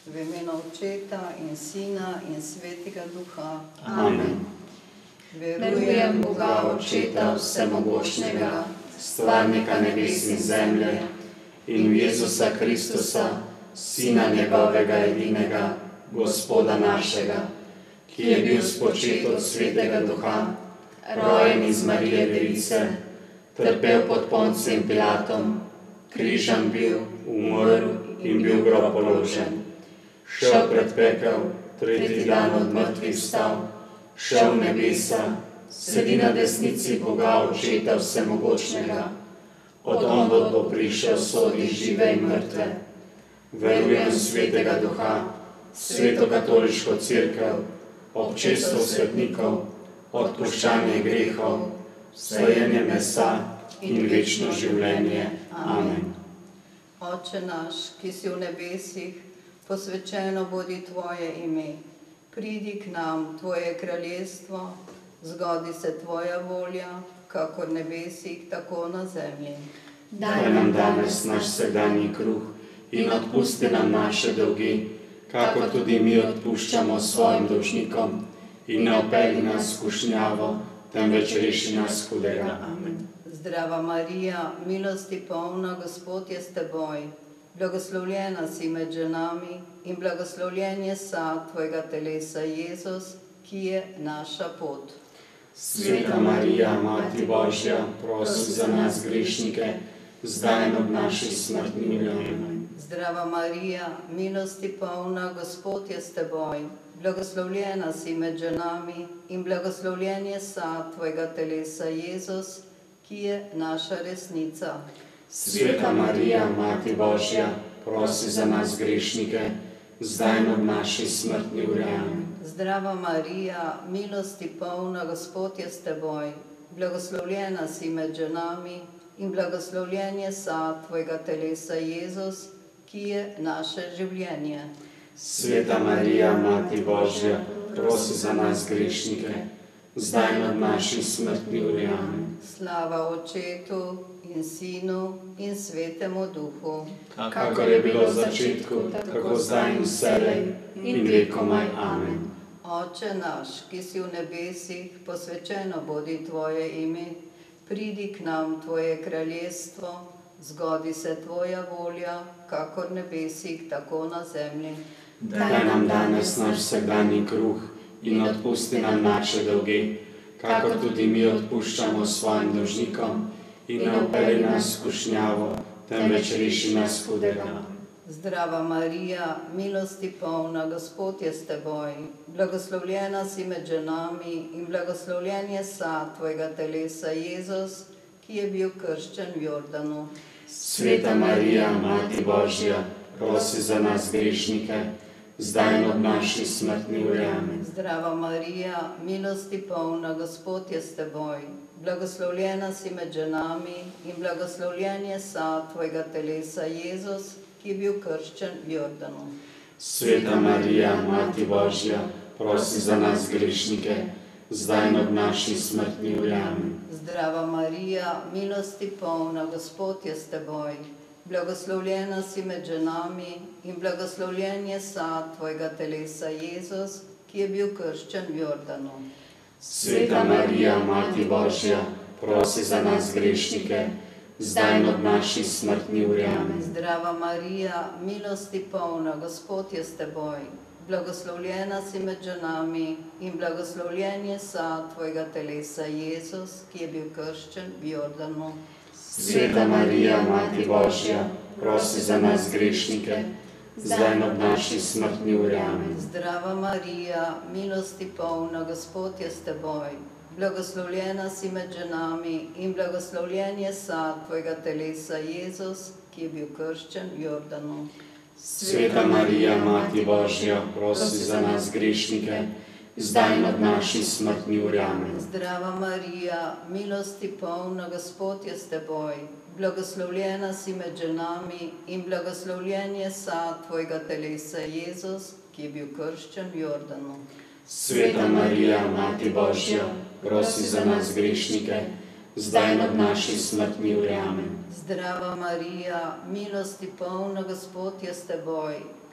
V imenu Očeta in Sina in Svetega Duha. Amen. Verujem v Boga Očeta vsemogočnega, stvarnika nebes in zemlje, in v Jezusa Kristusa, Sina njegovega edinega, Gospoda našega, ki je bil spočet od Svetega Duha, rojen iz Marije Device, trpel pod Poncijem Pilatom, križan bil, umrl in bil v grob položen. Šel pred pekel, tretji dan od mrtvih vstal, šel v nebesa, sedi na desnici Boga Očeta vsemogočnega. Od onod bo prišel sodit žive in mrtve. Verujem v Svetega Duha, Sveto katoliško cerkev, občestvo svetnikov, odpuščanje grehov, vstajenje mesa in večno življenje. Amen. Oče naš, ki si v nebesih, posvečeno bodi Tvoje ime. Pridi k nam Tvoje kraljestvo, zgodi se Tvoja volja, kakor v nebesih, tako na zemlji. Daj nam danes naš vsakdanji kruh in odpusti nam naše dolgi, kakor tudi mi odpuščamo svojim dolžnikom, in ne vpelji nas v skušnjavo, temveč reši nas hudega. Amen. Zdrava Marija, milosti polna, Gospod je s teboj. Blagoslovljena si med ženami in blagoslovljen je sad Tvojega telesa, Jezus, ki je naša pot. Sveta Marija, Mati Božja, prosi za nas grešnike, zdaj in ob naši smrtni uri. Amen. Zdrava Marija, milosti polna, Gospod je s teboj. Blagoslovljena si med ženami in blagoslovljen je sad Tvojega telesa, Jezus, ki je naša resnica. Sveta Marija, Mati Božja, prosi za nas grešnike, zdaj in ob naši smrtni uri. Amen. Zdrava Marija, milosti polna, Gospod je s teboj. Blagoslovljena si med ženami in blagoslovljen je sad Tvojega telesa, Jezus, ki je naše življenje. Sveta Marija, Mati Božja, prosi za nas grešnike, zdaj in ob naši smrtni uri. Amen. Slava Očetu in Sinu in Svetemu Duhu. Kakor je bilo v začetku, tako zdaj in vselej in vekomaj. Amen. Oče naš, ki si v nebesih, posvečeno bodi Tvoje ime. Pridi k nam Tvoje kraljestvo, zgodi se Tvoja volja, kakor v nebesih, tako na zemlji. Daj nam danes naš vsakdanji kruh in odpusti nam naše dolge, kakor tudi mi odpuščamo svojim dolžnikom, in ne vpelji nas v skušnjavo, temveč reši nas hudega. Zdrava Marija, milosti polna, Gospod je s teboj. Blagoslovljena si med ženami in blagoslovljen je sad Tvojega telesa, Jezus, ki je bil krščen v Jordanu. Sveta Marija, Mati Božja, prosi za nas grešnike, zdaj in ob naši smrtni uri. Amen. Zdrava Marija, milosti polna, Gospod je s teboj. Blagoslovljena si med ženami in blagoslovljen je sad Tvojega telesa, Jezus, ki je bil krščen v Jordanu. Sveta Marija, Mati Božja, prosi za nas grešnike, zdaj in ob naši smrtni uri. Amen. Zdrava Marija, milosti polna, Gospod je s teboj. Blagoslovljena si med ženami in blagoslovljen je sad Tvojega telesa, Jezus, ki je bil krščen v Jordanu. Sveta Marija, Mati Božja, prosi za nas grešnike, zdaj in ob naši smrtni uri. Amen. Zdrava Marija, milosti polna, Gospod je s teboj. Blagoslovljena si med ženami in blagoslovljen je sad Tvojega telesa, Jezus, ki je bil krščen v Jordanu. Sveta Marija, Mati Božja, prosi za nas grešnike, zdaj in ob naši smrtni uri. Amen. Zdrava Marija, milosti polna, Gospod je s teboj. Blagoslovljena si med ženami in blagoslovljen je sad Tvojega telesa, Jezus, ki je bil krščen v Jordanu. Sveta Marija, Mati Božja, prosi za nas grešnike, zdaj in ob naši smrtni uri. Amen. Zdrava Marija, milosti polna, Gospod je s teboj. Blagoslovljena si med ženami in blagoslovljen je sad Tvojega telesa, Jezus, ki je bil krščen v Jordanu. Sveta Marija, Mati Božja, prosi za nas grešnike, zdaj in ob naši smrtni uri. Amen. Zdrava Marija, milosti polna, Gospod je s teboj.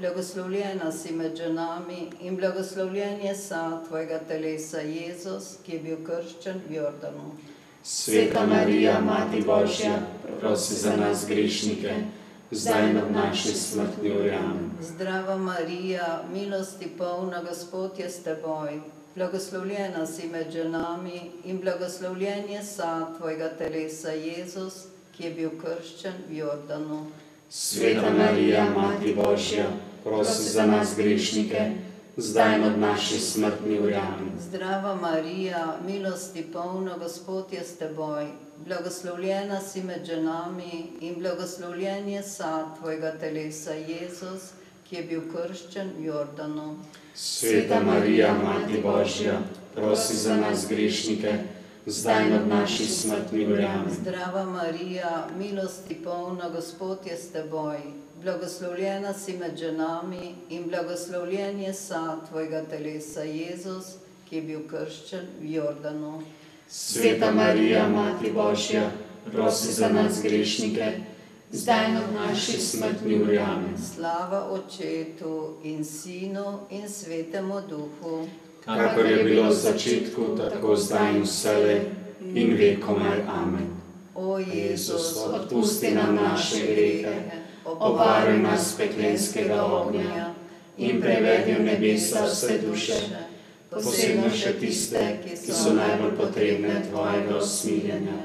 blagoslovljena si med ženami in blagoslovljen je sad tvojega telesa, Jezus, ki je bil krščen v Jordanu. Sveta Marija, Mati Božja, prosi za nas grešnike, zdaj in ob naši smrtni uri. Amen. Zdrava Marija, milosti polna, Gospod je s teboj. Blagoslovljena si med ženami in blagoslovljen je sad tvojega telesa, Jezus, ki je bil krščen v Jordanu. Sveta Marija, Mati Božja, prosi za nas grešnike, zdaj in ob naši smrtni uri. Amen. Zdrava Marija, milosti polna, Gospod je s teboj. Blagoslovljena si med ženami in blagoslovljen je sad tvojega telesa, Jezus, ki je bil krščen v Jordanu. Sveta Marija, Mati Božja, prosi za nas grešnike, zdaj in ob naši smrtni uri. Amen. Zdrava Marija, milosti polna, Gospod je s teboj. Blagoslovljena si med ženami in blagoslovljen je sad tvojega telesa, Jezus, ki je bil krščen v Jordanu. Sveta Marija, Mati Božja, prosi za nas grešnike, zdaj in ob naši smrtni uri. Amen. Slava Očetu in Sinu in Svetemu Duhu, Kakor je bilo v začetku, tako zdaj in vselej in vekomaj. Amen. O Jezus, odpusti nam naše grehe, obvaruj nas peklenskega ognja in prevedi v nebesa vse duše, posebno še tiste, ki so najbolj potrebne tvojega usmiljenja.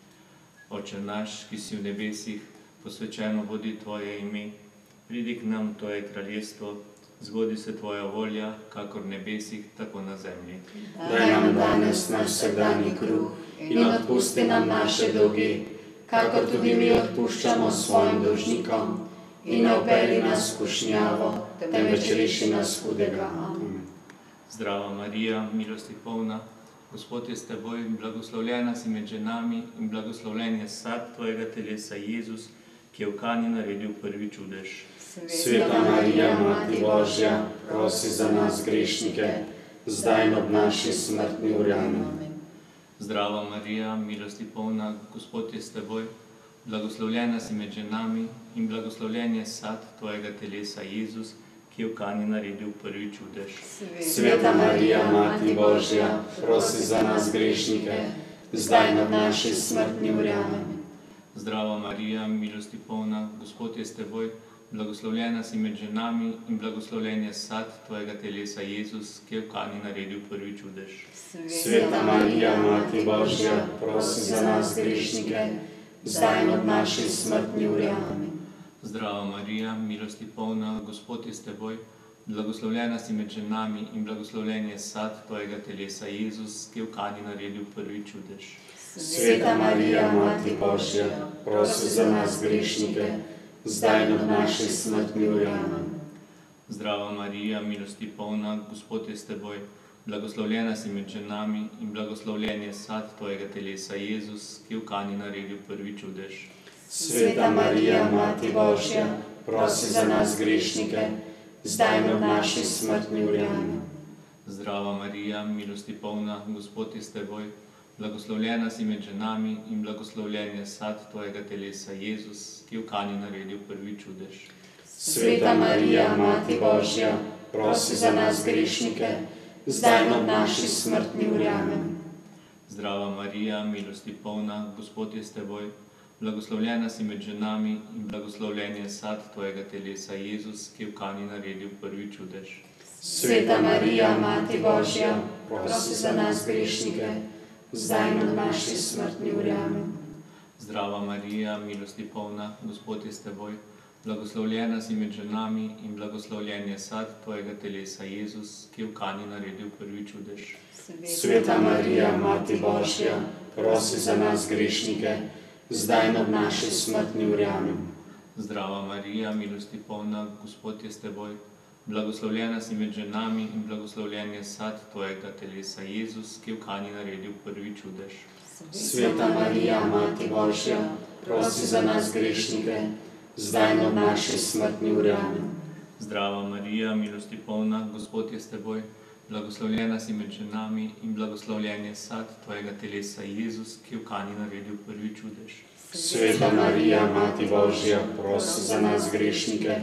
Oče naš, ki si v nebesih, posvečeno bodi tvoje ime, pridi k nam tvoje kraljestvo, zgodi se tvoja volja, kakor v nebesih, tako na zemlji. Daj nam danes naš vsakdanji kruh in odpusti nam naše dolge, kakor tudi mi odpuščamo svojim dolžnikom, in ne vpelji nas v skušnjavo, temveč reši nas hudega. Amen. Zdrava Marija, milosti polna, Gospod je s teboj, blagoslovljena si med ženami in blagoslovljen je sad tvojega telesa, Jezus, ki je v Kani naredil prvi čudež. Sveta Marija, Mati Božja, prosi za nas grešnike, zdaj in ob naši smrtni uri. Amen. Zdrava Marija, milosti polna, Gospod je s teboj, blagoslovljena si med ženami in blagoslovljen je sad tvojega telesa, Jezus, ki je v Kani naredil prvi čudež. Sveta Marija, Mati Božja, prosi za nas grešnike, zdaj in ob naši smrtni uri. Amen. Zdrava Marija, milosti polna, Gospod je s teboj, blagoslovljena si med ženami in blagoslovljen je sad tvojega telesa, Jezus, ki je v Kani naredil prvi čudež. Sveta Marija, Mati Božja, prosi za nas grešnike, zdaj in ob naši smrtni uri. Amen. Zdrava Marija, milosti polna, Gospod je s teboj, blagoslovljena si med ženami in blagoslovljen je sad tvojega telesa, Jezus, ki je v Kani naredil prvi čudež. Sveta Marija, Mati Božja, prosi za nas grešnike, zdaj in ob naši smrtni uri. Amen. Zdrava Marija, milosti polna, Gospod je s teboj, blagoslovljena si med ženami in blagoslovljen je sad tvojega telesa, Jezus, ki je v Kani naredil prvi čudež. Sveta Marija, Mati Božja, prosi za nas grešnike, zdaj in ob naši smrtni uri. Amen. Zdrava Marija, milosti polna, Gospod je s teboj, blagoslovljena si med ženami in blagoslovljen je sad tvojega telesa, Jezus, ki je v Kani naredil prvi čudež. Sveta Marija, Mati Božja, prosi za nas grešnike, zdaj in ob naši smrtni uri. Amen. Zdrava Marija, milosti polna, Gospod je s teboj, blagoslovljena si med ženami in blagoslovljen je sad tvojega telesa, Jezus, ki je v Kani naredil prvi čudež. Sveta Marija, Mati Božja, prosi za nas grešnike, zdaj in ob naši smrtni uri. Amen. Zdrava Marija, milosti polna, Gospod je s teboj, blagoslovljena si med ženami in blagoslovljen je sad tvojega telesa, Jezus, ki je v Kani naredil prvi čudež. Sveta Marija, Mati Božja, prosi za nas grešnike, zdaj in ob naši smrtni uri. Amen. Zdrava Marija, milosti polna, Gospod je s teboj, blagoslovljena si med ženami in blagoslovljen je sad tvojega telesa, Jezus, ki je v Kani naredil prvi čudež. Sveta Marija, Mati Božja, prosi za nas grešnike, zdaj in ob naši smrtni uri. Amen. Zdrava Marija, milosti polna, Gospod je s teboj, blagoslovljena si med ženami in blagoslovljen je sad tvojega telesa, Jezus, ki je v Kani naredil prvi čudež. Sveta Marija, Mati Božja, prosi za nas grešnike,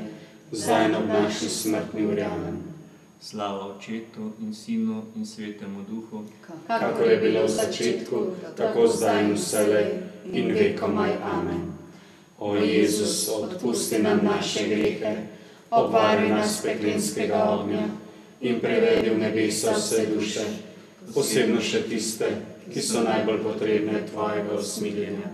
zdaj in ob naši smrtni uri. Amen. Slava Očetu in Sinu in Svetemu Duhu, Kakor je bilo v začetku, tako zdaj in vselej in vekomaj. Amen. O Jezus, odpusti nam naše grehe, obvari nas peklenskega ognja in privedi v nebesa vse duše, posebno še tiste, ki so najbolj potrebne tvojega usmiljenja.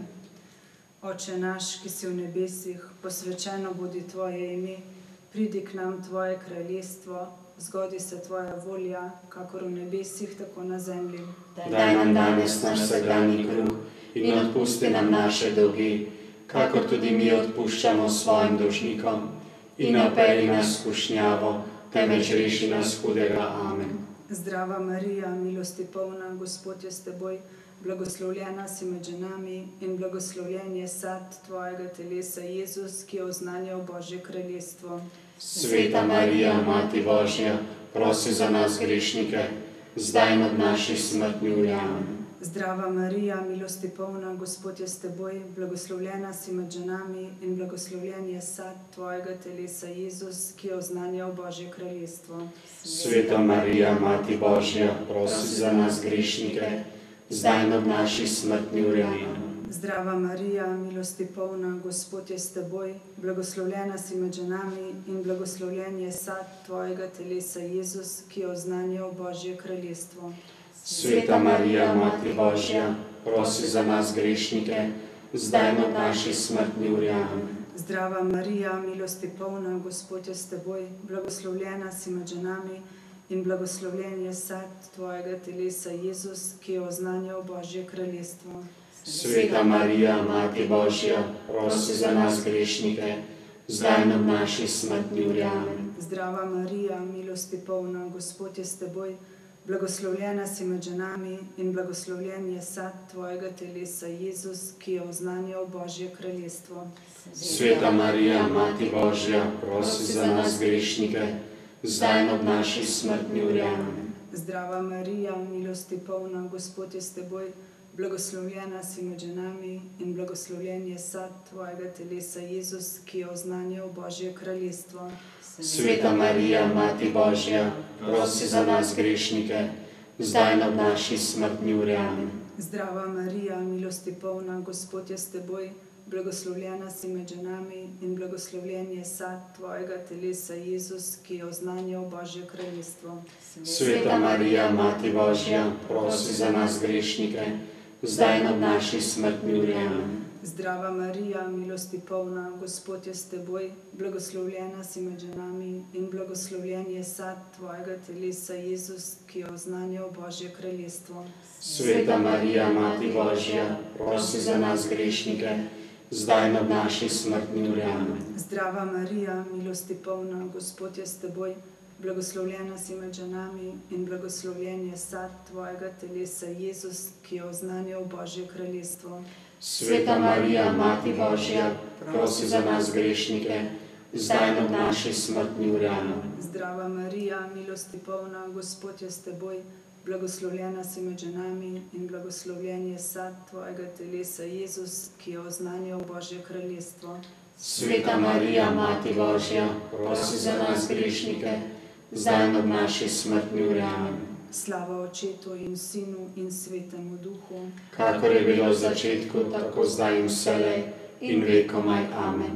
Oče naš, ki si v nebesih, posvečeno bodi tvoje ime, pridi k nam tvoje kraljestvo, zgodi se tvoja volja, kakor v nebesih, tako na zemlji. Daj nam danes naš vsakdanji kruh in odpusti nam naše dolgi, kakor tudi mi odpuščamo svojim dolžnikom, in ne vpelji nas v skušnjavo, temveč reši nas hudega. Amen. Zdrava Marija, milosti polna, Gospod je s teboj, blagoslovljena si med ženami in blagoslovljen je sad tvojega telesa, Jezus, ki je oznanjal Božje kraljestvo. Sveta Marija, Mati Božja, prosi za nas grešnike, zdaj in ob naši smrtni uri. Amen. Zdrava Marija, milosti polna, Gospod je s teboj, blagoslovljena si med ženami in blagoslovljen je sad tvojega telesa, Jezus, ki je oznanjal Božje kraljestvo. Sveta Marija, Mati Božja, prosi za nas grešnike, zdaj in ob naši smrtni uri. Amen. Zdrava Marija, milosti polna, Gospod je s teboj, blagoslovljena si med ženami in blagoslovljen je sad tvojega telesa, Jezus, ki je oznanjal Božje kraljestvo. Sveta Marija, Mati Božja, prosi za nas grešnike, zdaj in ob naši smrtni uri. Amen. Zdrava Marija, milosti polna, Gospod je s teboj, blagoslovljena si med ženami in blagoslovljen je sad tvojega telesa, Jezus, ki je oznanjal Božje kraljestvo. Sveta Marija, Mati Božja, prosi za nas grešnike, zdaj in ob naši smrtni uri. Amen. Zdrava Marija, milosti polna, Gospod je s teboj, blagoslovljena si med ženami in blagoslovljen je sad tvojega telesa, Jezus, ki je oznanjal Božje kraljestvo. Sveta Marija, Mati Božja, prosi za nas grešnike, zdaj in ob naši smrtni uri. Amen. Zdrava Marija, milosti polna, Gospod je s teboj, blagoslovljena si med ženami in blagoslovljen je sad tvojega telesa, Jezus, ki je oznanjal Božje kraljestvo. Sveta Marija, Mati Božja, prosi za nas grešnike, zdaj in ob naši smrtni uri. Amen. Zdrava Marija, milosti polna, Gospod je s teboj, blagoslovljena si med ženami in blagoslovljen je sad tvojega telesa, Jezus, ki je oznanjal Božje kraljestvo. Sveta Marija, Mati Božja, prosi za nas grešnike, zdaj in ob naši smrtni uri. Amen. Zdrava Marija, milosti polna, Gospod je s teboj, blagoslovljena si med ženami in blagoslovljen je sad tvojega telesa, Jezus, ki je oznanjal Božje kraljestvo. Sveta Marija, Mati Božja, prosi za nas grešnike, zdaj in ob naši smrtni uri. Amen. Zdrava Marija, milosti polna, Gospod je s teboj, blagoslovljena si med ženami in blagoslovljen je sad tvojega telesa, Jezus, ki je oznanjal Božje kraljestvo. Sveta Marija, Mati Božja, prosi za nas grešnike, zdaj in ob naši smrtni uri. Amen. Zdrava Marija, milosti polna, Gospod je s teboj, blagoslovljena si med ženami in blagoslovljen je sad tvojega telesa, Jezus, ki je oznanjal Božje kraljestvo. Sveta Marija, Mati Božja, prosi za nas grešnike, zdaj in ob naši smrtni uri. Amen. Slava Očetu in Sinu in Svetemu Duhu, kakor je bilo v začetku, tako zdaj in vselej in vekomaj. Amen.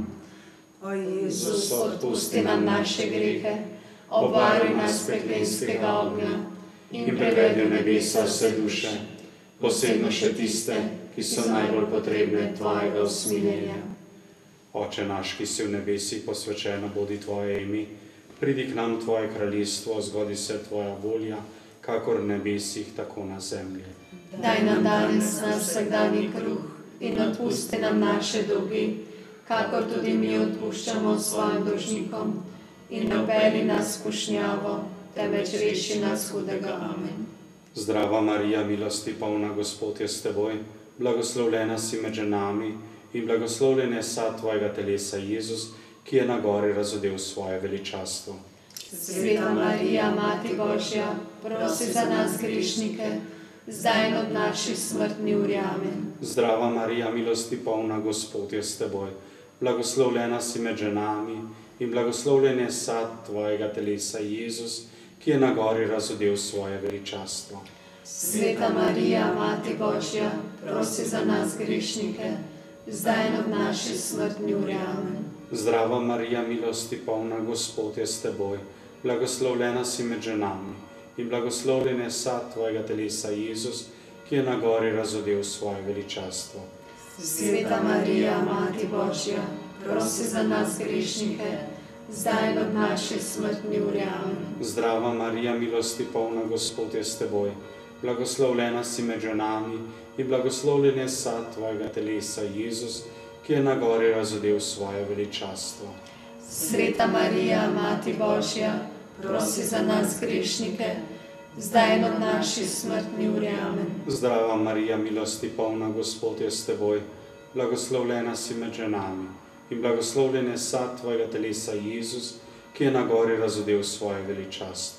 O Jezus, Jezus, odpusti nam naše grehe, obvari nas peklenskega ognja in privedi v nebesa vse duše, posebno še tiste, ki so najbolj potrebne tvojega usmiljenja. Oče naš, ki si v nebesih, posvečeno bodi tvoje ime, pridi k nam tvoje kraljestvo, zgodi se tvoja volja, kakor v nebesih, tako na zemlji. Daj nam danes naš vsakdanji kruh in odpusti nam naše dolgi, kakor tudi mi odpuščamo svojim dolžnikom, in ne vpelji nas v skušnjavo, temveč reši nas hudega. Amen. Zdrava Marija, milosti polna, Gospod je s teboj, blagoslovljena si med ženami in blagoslovljen je sad tvojega telesa, Jezus, ki je na gori razodel svoje veličastvo. Sveta Marija, Mati Božja, prosi za nas grešnike, zdaj in ob naši smrtni uri. Amen. Zdrava Marija, milosti polna, Gospod je s teboj, blagoslovljena si med ženami in blagoslovljen je sad tvojega telesa, Jezus, ki je na gori razodel svoje veličastvo. Sveta Marija, Mati Božja, prosi za nas grešnike, zdaj in ob naši smrtni uri. Amen. Zdrava Marija, milosti polna, Gospod je s teboj, blagoslovljena si med ženami in blagoslovljen je sad tvojega telesa, Jezus, ki je na gori razodel svoje veličastvo. Sveta Marija, Mati Božja, prosi za nas grešnike, zdaj in ob naši smrtni uri. Amen. Zdrava Marija, milosti polna, Gospod je s teboj, blagoslovljena si med ženami in blagoslovljen je sad tvojega telesa, Jezus, ki je na gori razodel svoje veličastvo. Sveta Marija, Mati Božja, prosi za nas grešnike, zdaj in ob naši smrtni uri. Amen. Zdrava Marija, milosti polna, Gospod je s teboj, blagoslovljena si med ženami in blagoslovljen je sad tvojega telesa, Jezus, ki je na gori razodel svoje veličastvo.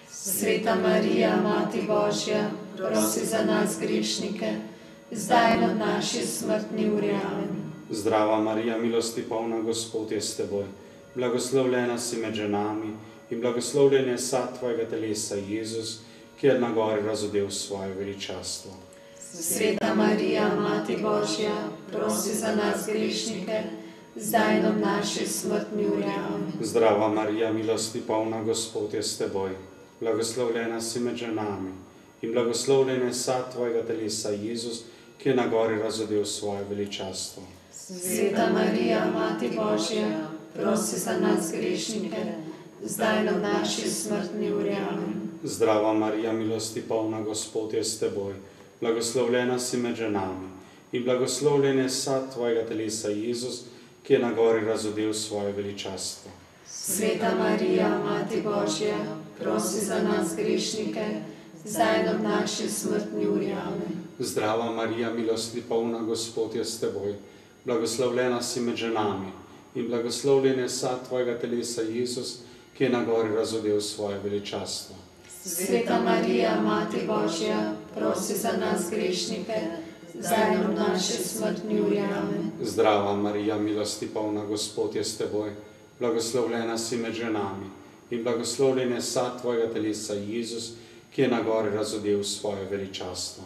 Sveta Marija, Mati Božja, prosi za nas grešnike, zdaj in ob naši smrtni uri. Amen. Zdrava Marija, milosti polna, Gospod je s teboj, blagoslovljena si med ženami in blagoslovljen je sad tvojega telesa, Jezus, ki je na gori razodel svoje veličastvo. Sveta Marija, Mati Božja, prosi za nas grešnike, zdaj in ob naši smrtni uri. Amen. Zdrava Marija, milosti polna, Gospod je s teboj, blagoslovljena si med ženami in blagoslovljen je sad tvojega telesa, Jezus, ki je na gori razodel svoje veličastvo. Sveta Marija, Mati Božja, prosi za nas grešnike, zdaj in ob naši smrtni uri. Amen. Zdrava Marija, milosti polna, Gospod je s teboj, blagoslovljena si med ženami in blagoslovljen je sad tvojega telesa, Jezus, ki je na gori razodel svoje veličastvo. Sveta Marija, Mati Božja, prosi za nas grešnike, zdaj in ob naši smrtni uri. Amen. Zdrava Marija, milosti polna, Gospod je s teboj, blagoslovljena si med ženami in blagoslovljen je sad tvojega telesa, Jezus, ki je na gori razodel svoje veličastvo. Sveta Marija, Mati Božja, prosi za nas grešnike, zdaj in ob naši smrtni uri. Amen. Zdrava Marija, milosti polna, Gospod je s teboj, blagoslovljena si med ženami in blagoslovljen je sad tvojega telesa, Jezus, ki je na gori razodel svoje veličastvo.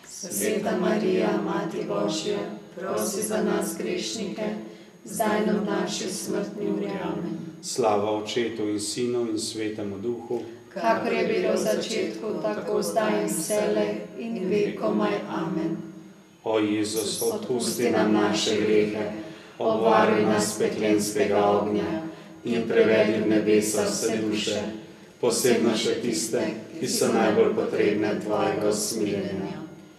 Sveta Marija, Mati Božja, prosi za nas grešnike, zdaj in ob naši smrtni uri. Amen. Slava Očetu in Sinu in Svetemu Duhu, kakor je bilo v začetku, tako zdaj in vselej in vekomaj. Amen. O Jezus, odpusti nam naše grehe, obvaruj nas peklenskega ognja in prevedi v nebesa vse duše, posebno še tiste, ki so najbolj potrebne tvojega usmiljenja.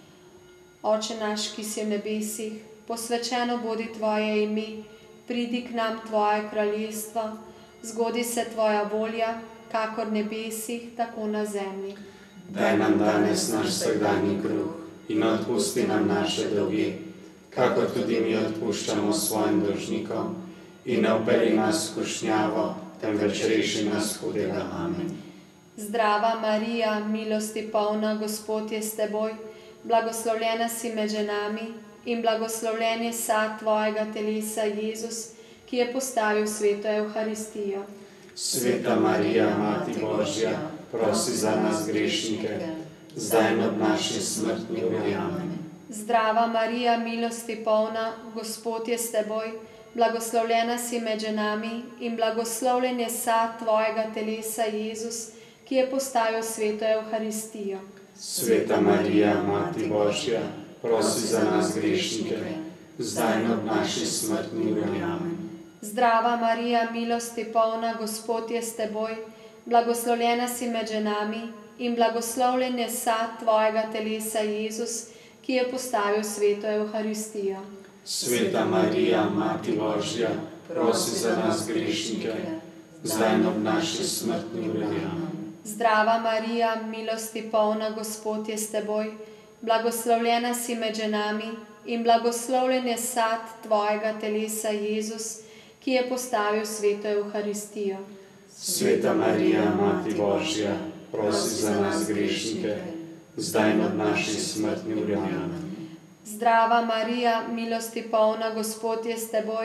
Oče naš, ki si v nebesih, posvečeno bodi tvoje ime, pridi k nam tvoje kraljestvo, zgodi se tvoja volja, kakor v nebesih, tako na zemlji. Daj nam danes naš vsakdanji kruh in odpusti nam naše dolge, kakor tudi mi odpuščamo svojim dolžnikom, in ne vpelji nas v skušnjavo, temveč reši nas hudega. Amen. Zdrava Marija, milosti polna, Gospod je s teboj, blagoslovljena si med ženami in blagoslovljen je sad tvojega telesa, Jezus, ki je postavil sveto Evharistijo. Sveta Marija, Mati Božja, prosi za nas grešnike, zdaj in ob naši smrtni uri. Amen. Zdrava Marija, milosti polna, Gospod je s teboj, blagoslovljena si med ženami in blagoslovljen je sad tvojega telesa, Jezus, ki je postavil sveto Evharistijo. Sveta Marija, Mati Božja, prosi za nas grešnike, zdaj in ob naši smrtni uri. Amen. Zdrava Marija, milosti polna, Gospod je s teboj, blagoslovljena si med ženami in blagoslovljen je sad tvojega telesa, Jezus, ki je postavil sveto Evharistijo. Sveta Marija, Mati Božja, prosi za nas grešnike, zdaj in ob naši smrtni uri. Amen. Zdrava Marija, milosti polna, Gospod je s teboj, blagoslovljena si med ženami in blagoslovljen je sad tvojega telesa, Jezus, ki je postavil sveto Evharistijo. Sveta Marija, Mati Božja, prosi za nas grešnike, zdaj in ob naši smrtni uri. Amen. Zdrava Marija, milosti polna, Gospod je s teboj,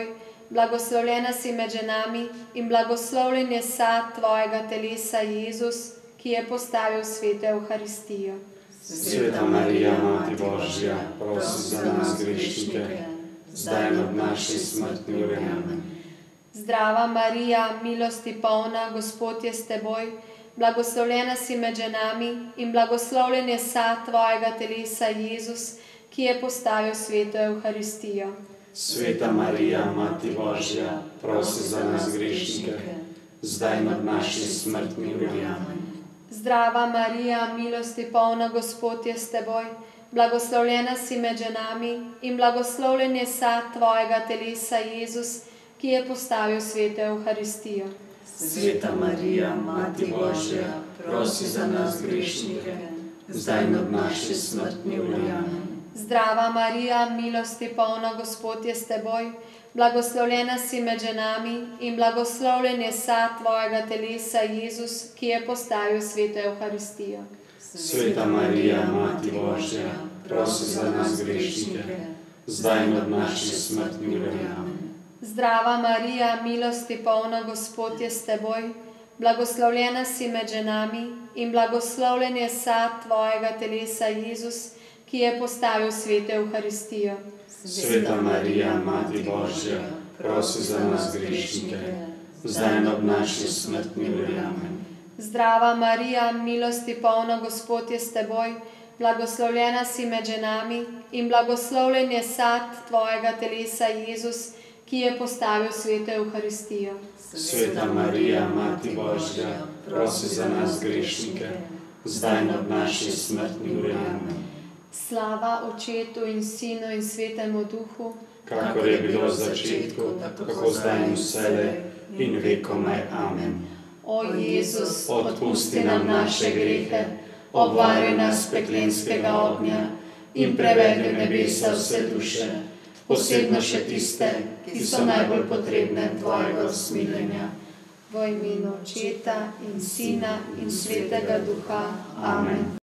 blagoslovljena si med ženami in blagoslovljen je sad tvojega telesa, Jezus, ki je postavil sveto Evharistijo. Sveta Marija, Mati Božja, prosi za nas grešnike, zdaj in ob naši smrtni uri. Amen. Zdrava Marija, milosti polna, Gospod je s teboj, blagoslovljena si med ženami in blagoslovljen je sad tvojega telesa, Jezus, ki je postavil sveto Evharistijo. Sveta Marija, Mati Božja, prosi za nas grešnike, zdaj in ob naši smrtni uri. Amen. Zdrava Marija, milosti polna, Gospod je s teboj, blagoslovljena si med ženami in blagoslovljen je sad tvojega telesa, Jezus, ki je postavil sveto Evharistijo. Sveta Marija, Mati Božja, prosi za nas grešnike, zdaj in ob naši smrtni uri. Amen. Zdrava Marija, milosti polna, Gospod je s teboj, blagoslovljena si med ženami in blagoslovljen je sad tvojega telesa, Jezus, ki je postavil sveto Evharistijo. Sveta Marija, Mati Božja, prosi za nas grešnike, zdaj in ob naši smrtni uri. Amen. Zdrava Marija, milosti polna, Gospod je s teboj, blagoslovljena si med ženami in blagoslovljen je sad tvojega telesa, Jezus, ki je postavil sveto Evharistijo. Sveta Marija, Mati Božja, prosi za nas grešnike, zdaj in ob naši smrtni uri. Amen. Zdrava Marija, milosti polna, Gospod je s teboj, blagoslovljena si med ženami in blagoslovljen je sad tvojega telesa, Jezus, ki je postavil sveto Evharistijo. Sveta Marija, Mati Božja, prosi za nas grešnike, zdaj in ob naši smrtni uri. Amen. Slava Očetu in Sinu in Svetemu Duhu, kakor je bilo v začetku, tako zdaj in vselej in vekomaj. Amen. O Jezus, Odpusti nam naše grehe, obvaruj nas peklenskega ognja in prevedi v nebesa vse duše, posebno še tiste, ki so najbolj potrebne tvojega usmiljenja. v imenu Očeta in Sina in Svetega Duha. Amen.